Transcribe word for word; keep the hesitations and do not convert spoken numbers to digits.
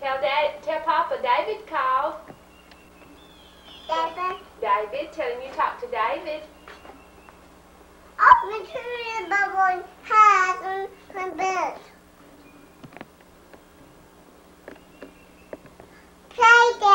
Tell Dad, tell Papa David called. David. David, tell him you talked to David. Oh, the tree bubble has a bit. Play, Dad.